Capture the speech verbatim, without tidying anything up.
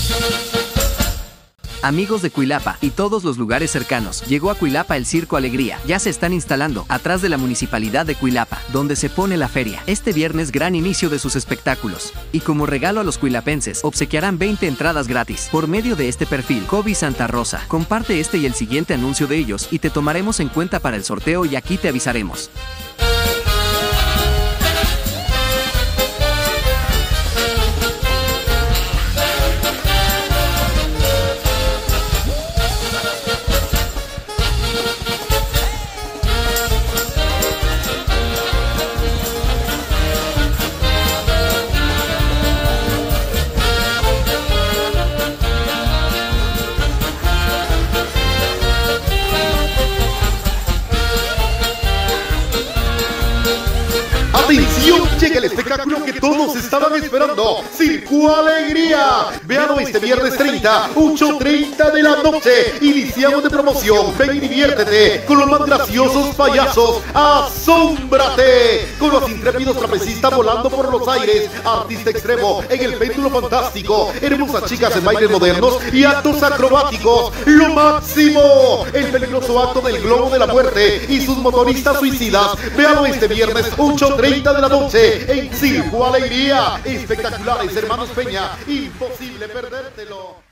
Amigos de Cuilapa y todos los lugares cercanos, llegó a Cuilapa el Circo Alegría. Ya se están instalando atrás de la Municipalidad de Cuilapa, donde se pone la feria. Este viernes gran inicio de sus espectáculos. Y como regalo a los cuilapenses, obsequiarán veinte entradas gratis. Por medio de este perfil, Kobe Santa Rosa, comparte este y el siguiente anuncio de ellos y te tomaremos en cuenta para el sorteo y aquí te avisaremos. ¡Atención! Llega el espectáculo que todos estaban esperando. ¡Circo Alegría! Véanlo este viernes treinta, ocho treinta de la noche. Iniciamos de promoción. Ven y diviértete con los más graciosos payasos. ¡Asómbrate! Con los intrépidos trapecistas volando por los aires. Artista extremo en el péndulo fantástico. Hermosas chicas en bailes modernos y actos acrobáticos. ¡Lo máximo! El peligroso acto del globo de la muerte y sus motoristas suicidas. Véanlo este viernes ocho treinta de la noche en Circo Alegría. Espectaculares, hermanos Peña. Imposible perdértelo.